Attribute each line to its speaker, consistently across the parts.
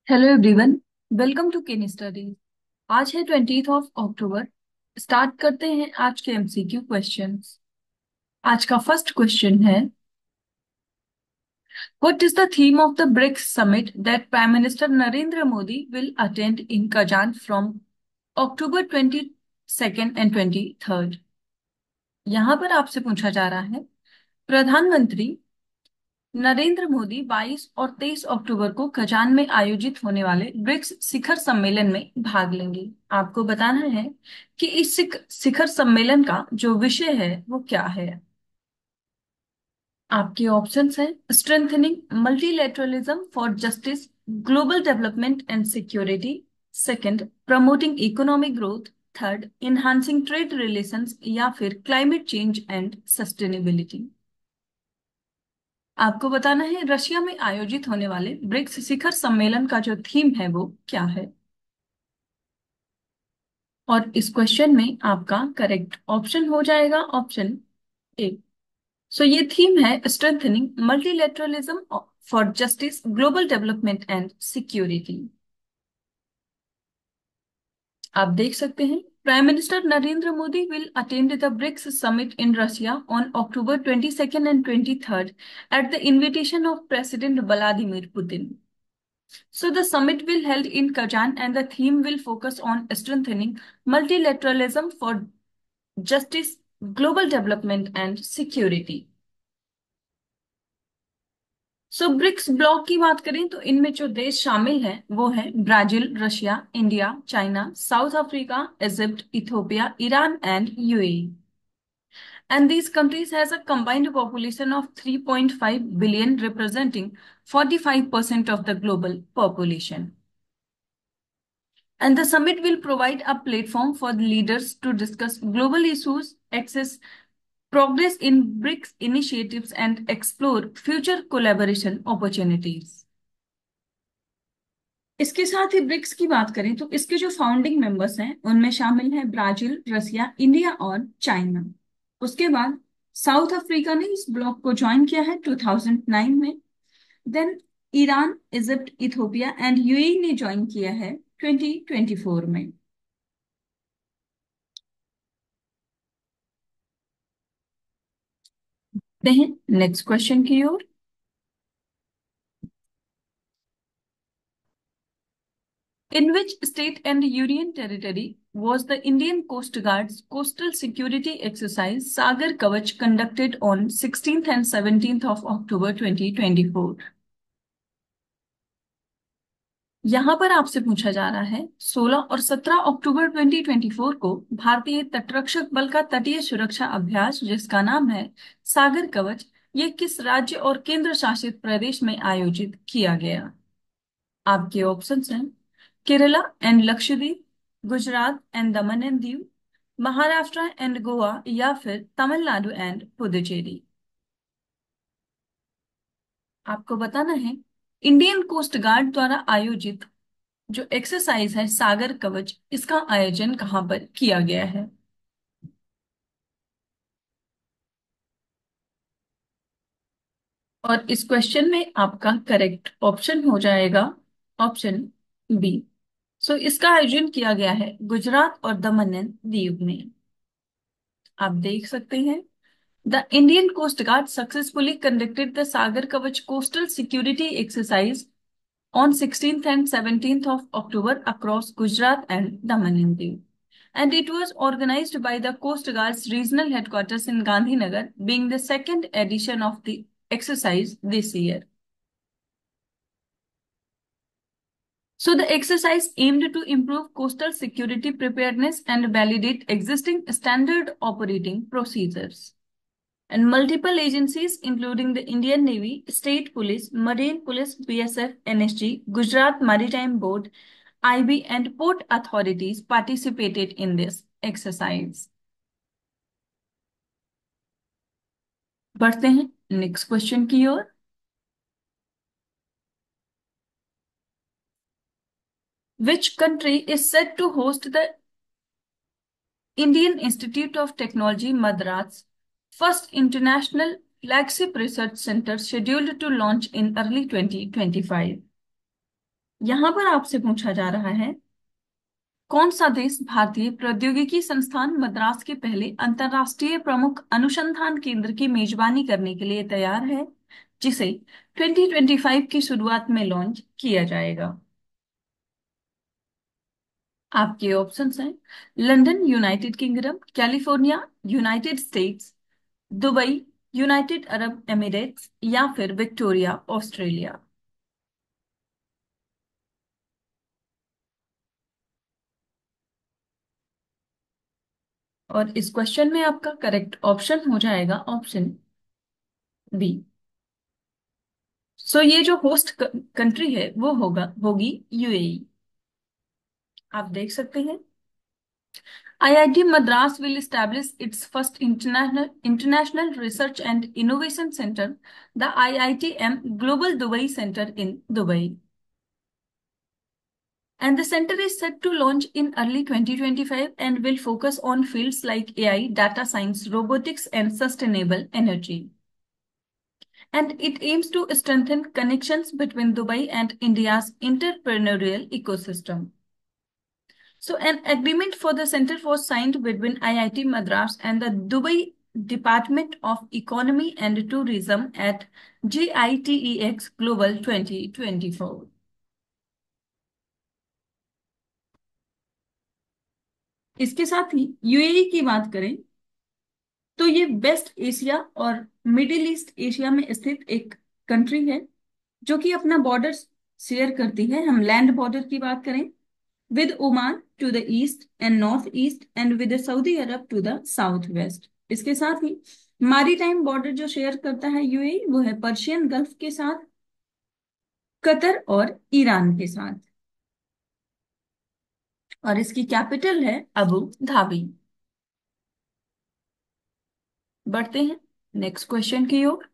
Speaker 1: Hello everyone. Welcome to Kenny studies. आज है 20 अक्टूबर। Start करते हैं आज के एमसीक्यू क्वेश्चंस। आज का फर्स्ट क्वेश्चन है, what is the theme of the BRICS summit that prime minister Narendra Modi will attend in Kazan from October 22 and 23। यहाँ पर आपसे पूछा जा रहा है, प्रधानमंत्री नरेंद्र मोदी 22 और 23 अक्टूबर को कजान में आयोजित होने वाले ब्रिक्स शिखर सम्मेलन में भाग लेंगे। आपको बताना है कि इस शिखर सम्मेलन का जो विषय है वो क्या है। आपके ऑप्शंस हैं, strengthening multilateralism for justice, global development and security, second promoting economic growth, third enhancing trade relations, या फिर क्लाइमेट चेंज एंड सस्टेनेबिलिटी। आपको बताना है रशिया में आयोजित होने वाले ब्रिक्स शिखर सम्मेलन का जो थीम है वो क्या है। और इस क्वेश्चन में आपका करेक्ट ऑप्शन हो जाएगा ऑप्शन ए। सो ये थीम है strengthening multilateralism for justice, global development and security. आप देख सकते हैं, prime minister Narendra Modi will attend the BRICS summit in Russia on October 22 and 23 at the invitation of president Vladimir Putin. So the summit will held in Kazan and the theme will focus on strengthening multilateralism for justice, global development and security. So BRICS bloc की बात करें तो इनमें जो देश शामिल हैं वो है Brazil, Russia, India, China, South Africa, Egypt, Ethiopia, Iran and UAE. And these countries has a combined population of 3.5 billion, representing 45% of the global population. And the summit will provide a platform for the leaders to discuss global issues, access progress in BRICS initiatives, and explore future collaboration opportunities. इसके साथ ही BRICS की बात करें तो इसके जो founding members हैं उनमें शामिल है ब्राजील, रशिया, इंडिया और चाइना। उसके बाद साउथ अफ्रीका ने इस ब्लॉक को ज्वाइन किया है 2009 में। Then Iran, Egypt, Ethiopia and UAE ने ज्वाइन किया है 2024 में। हैं नेक्स्ट क्वेश्चन की ओर। In which state and union territory was the Indian Coast Guard's coastal security exercise Sagar Kavach conducted on 16th and 17th of October 2024? यहाँ पर आपसे पूछा जा रहा है, 16 और 17 अक्टूबर 2024 को भारतीय तटरक्षक बल का तटीय सुरक्षा अभ्यास जिसका नाम है सागर कवच, ये किस राज्य और केंद्र शासित प्रदेश में आयोजित किया गया। आपके ऑप्शंस हैं, Kerala and Lakshadweep, Gujarat and Daman and Diu, Maharashtra and Goa, या फिर तमिलनाडु एंड पुदुचेरी। आपको बताना है, इंडियन कोस्ट गार्ड द्वारा आयोजित जो एक्सरसाइज है सागर कवच, इसका आयोजन कहाँ पर किया गया है। और इस क्वेश्चन में आपका करेक्ट ऑप्शन हो जाएगा ऑप्शन बी। सो इसका आयोजन किया गया है गुजरात और दमन एंड दीव में। आप देख सकते हैं, the Indian coast guard successfully conducted the Sagar Kavach coastal security exercise on 16th and 17th of October across Gujarat and Daman and Diu. And it was organized by the Coast Guard's regional headquarters in Gandhinagar, being the second edition of the exercise this year. So the exercise aimed to improve coastal security preparedness and validate existing standard operating procedures. And multiple agencies, including the Indian Navy, State Police, Marine Police, BSF, NSG, Gujarat Maritime Board, IB, and port authorities participated in this exercise. बढ़ते हैं next question की ओर। Which country is said to host the Indian Institute of Technology Madras first international flagship research center scheduled to launch in early 2025? यहां पर आपसे पूछा जा रहा है, कौन सा देश भारतीय प्रौद्योगिकी संस्थान मद्रास के पहले अंतरराष्ट्रीय प्रमुख अनुसंधान केंद्र की मेजबानी करने के लिए तैयार है, जिसे 2025 की शुरुआत में लॉन्च किया जाएगा। आपके ऑप्शंस हैं, London United Kingdom, California United States, Dubai United Arab Emirates या फिर विक्टोरिया ऑस्ट्रेलिया। और इस क्वेश्चन में आपका करेक्ट ऑप्शन हो जाएगा ऑप्शन बी। सो ये जो होस्ट कंट्री है वो होगी यूएई। आप देख सकते हैं, IIT Madras will establish its first international research and innovation center, the IITM Global Dubai Center in Dubai. And the center is set to launch in early 2025 and will focus on fields like AI, data science, robotics, and sustainable energy. And it aims to strengthen connections between Dubai and India's entrepreneurial ecosystem. So, an agreement for the center was signed between IIT Madras and the Dubai Department of Economy and Tourism at GITEX Global 2024. इसके साथ ही UAE की बात करें तो ये West Asia और Middle East Asia में स्थित एक कंट्री है, जो कि अपना बॉर्डर शेयर करती है। हम लैंड बॉर्डर की बात करें, with Oman to the east and northeast and with the Saudi Arab to the southwest। इसके साथ ही मैरीटाइम बॉर्डर जो शेयर करता है यूएई, वो है पर्शियन गल्फ के साथ, कतर और ईरान के साथ। और इसकी कैपिटल है अबू धाबी। बढ़ते हैं नेक्स्ट क्वेश्चन की ओर।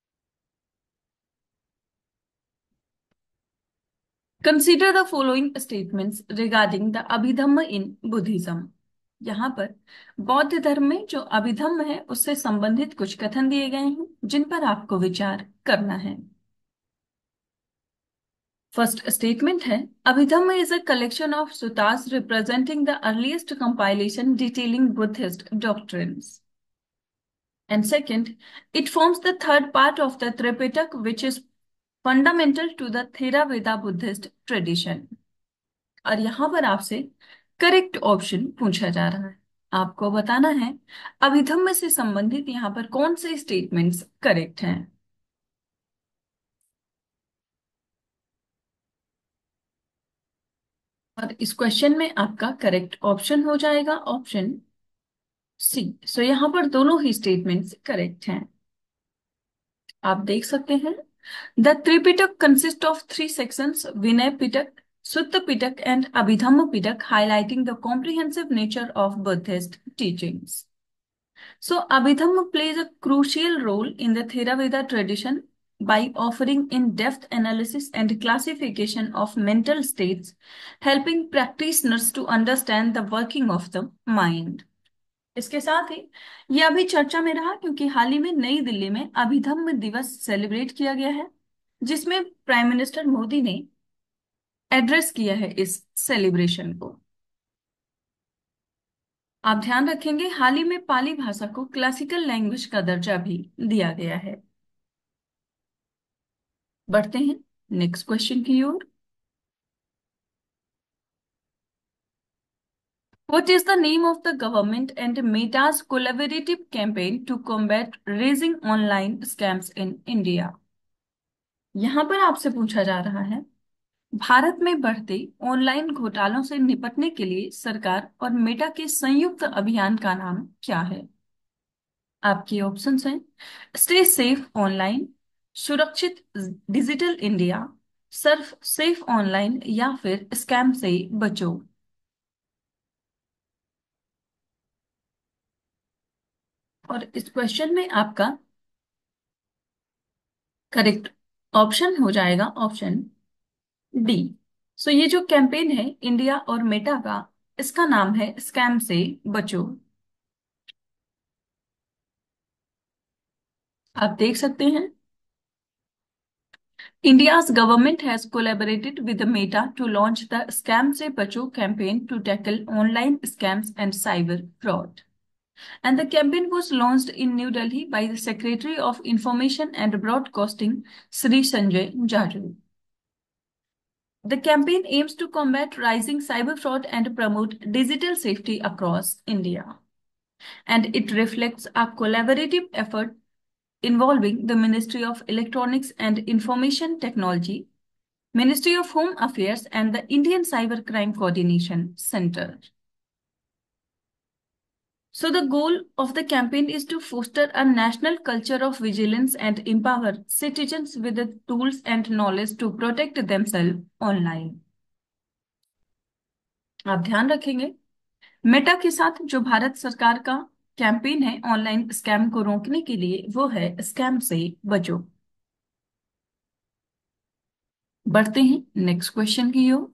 Speaker 1: Consider the following statements regarding the Abhidhamma in Buddhism. यहाँ पर बौद्ध धर्म में जो अभिधम्म है उससे संबंधित कुछ कथन दिए गए हैं, जिन पर आपको विचार करना है। फर्स्ट स्टेटमेंट है, Abhidhamma is a collection of suttas representing the earliest compilation detailing Buddhist doctrines. And second, it forms the third part of the Tripitaka which is fundamental to the Theravada Buddhist tradition. और यहां पर आपसे करेक्ट ऑप्शन पूछा जा रहा है, आपको बताना है अभिधम्म से संबंधित यहां पर कौन से स्टेटमेंट्स करेक्ट हैं। और इस क्वेश्चन में आपका करेक्ट ऑप्शन हो जाएगा ऑप्शन सी। सो यहां पर दोनों ही स्टेटमेंट्स करेक्ट हैं। आप देख सकते हैं, the Tripitaka consist of three sections, Vinaya Pitaka, Sutta Pitaka and Abhidhamma Pitaka, highlighting the comprehensive nature of Buddhist teachings. So, Abhidhamma plays a crucial role in the Theravada tradition by offering in-depth analysis and classification of mental states, helping practitioners to understand the working of the mind. इसके साथ ही यह अभी चर्चा में रहा क्योंकि हाल ही में नई दिल्ली में अभिधम्म दिवस सेलिब्रेट किया गया है, जिसमें प्राइम मिनिस्टर मोदी ने एड्रेस किया है इस सेलिब्रेशन को। आप ध्यान रखेंगे, हाल ही में पाली भाषा को क्लासिकल लैंग्वेज का दर्जा भी दिया गया है। बढ़ते हैं नेक्स्ट क्वेश्चन की ओर। What is the name of the government and Meta's collaborative campaign to combat raising online scams in India? यहां पर आपसे पूछा जा रहा है, भारत में बढ़ते ऑनलाइन घोटालों से निपटने के लिए सरकार और मेटा के संयुक्त अभियान का नाम क्या है। आपके ऑप्शंस हैं, स्टे सेफ ऑनलाइन, सुरक्षित digital India, surf safe online या फिर स्कैम से बचो। और इस क्वेश्चन में आपका करेक्ट ऑप्शन हो जाएगा ऑप्शन डी। सो ये जो कैंपेन है इंडिया और मेटा का, इसका नाम है स्कैम से बचो। आप देख सकते हैं, India's government has collaborated with the Meta to launch the Scam Se Bacho campaign to tackle online scams and cyber fraud. And the campaign was launched in New Delhi by the Secretary of Information and Broadcasting, Sri Sanjay Jajoo. The campaign aims to combat rising cyber fraud and promote digital safety across India. And it reflects a collaborative effort involving the Ministry of Electronics and Information Technology, Ministry of Home Affairs, and the Indian Cybercrime Coordination Center. So, the goal of the campaign is to foster a national culture of vigilance and empower citizens with the tools and knowledge to protect themselves online. आप ध्यान रखेंगे, Meta के साथ जो भारत सरकार का campaign है online scam को रोकने के लिए, वो है स्कैम से बचो। बढ़ते हैं नेक्स्ट क्वेश्चन की ओर।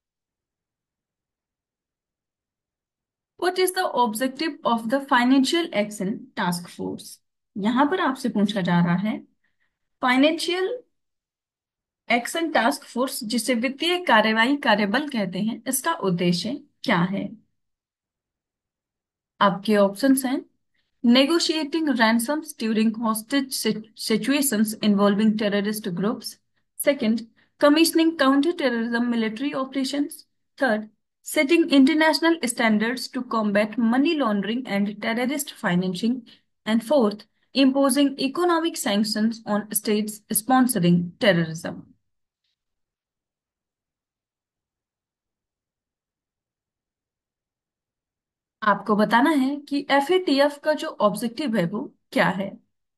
Speaker 1: What is the objective of the financial action task force? यहां पर आपसे पूछा जा रहा है फाइनेंशियल एक्शन टास्क फोर्स, जिसे वित्तीय कार्यवाही कार्यबल कहते हैं, इसका उद्देश्य क्या है? आपके ऑप्शंस हैं negotiating ransoms during hostage situations involving terrorist groups. Second, commissioning counter-terrorism military operations. Third, setting international standards to combat money laundering and terrorist financing. And fourth, imposing economic sanctions on states sponsoring terrorism. आपको बताना है कि FATF का जो objective है वो क्या है।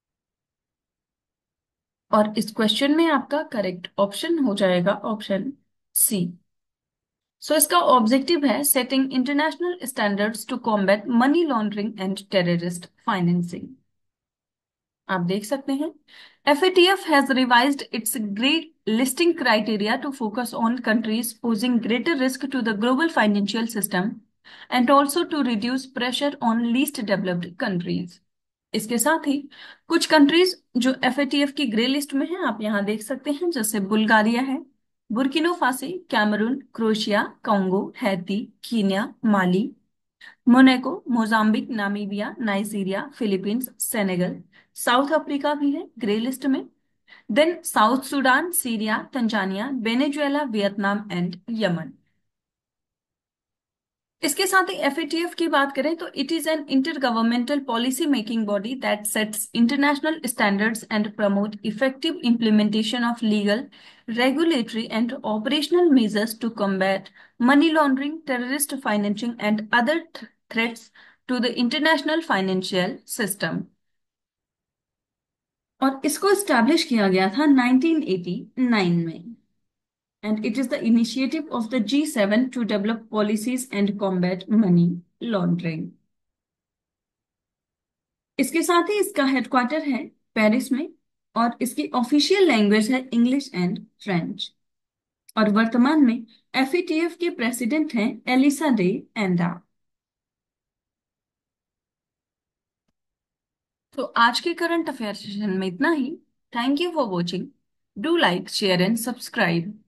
Speaker 1: और इस क्वेश्चन में आपका करेक्ट ऑप्शन हो जाएगा ऑप्शन सी। सो इसका ऑब्जेक्टिव है setting international standards to combat money laundering and terrorist financing. आप देख सकते हैं FATF has revised its grade listing criteria to focus on countries posing greater risk to the global financial system and also to reduce pressure on least developed countries. इसके साथ ही कुछ countries जो FATF की grey list में है, आप यहाँ देख सकते हैं, जैसे बुल्गारिया है, Burkina, Cameroon, Croatia, Congo, Haiti, Kenya, Mali, Monaco, Mozambique, Namibia, Nigeria, Philippines, Senegal, South Africa भी है ग्रे लिस्ट में, then South Sudan, Syria, Tanzania, Venezuela, Vietnam and Yemen. इसके साथ ही FATF की बात करें तो it is an intergovernmental policy making body that sets international standards and promote effective implementation of legal, regulatory and operational measures to combat money laundering, terrorist financing and other threats to the international financial system. और इसको establish किया गया था 1989 में। And it is the initiative of the G7 to develop policies and combat money laundering. इसके साथ ही इसका headquarter है पेरिस में और इसकी ऑफिशियल लैंग्वेज है इंग्लिश एंड फ्रेंच। और वर्तमान में FATF के प्रेसिडेंट हैं एलिसा डे एंडा। तो आज के करंट अफेयर सेशन में इतना ही। Thank you for watching. Do like, share and subscribe.